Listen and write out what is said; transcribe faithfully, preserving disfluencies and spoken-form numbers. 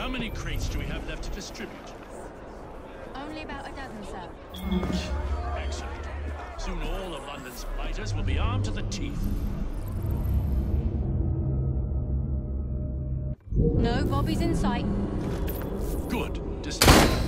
How many crates do we have left to distribute? Only about a dozen, sir. Excellent. Soon all of London's blighters will be armed to the teeth. No bobbies in sight. Good. Distribute.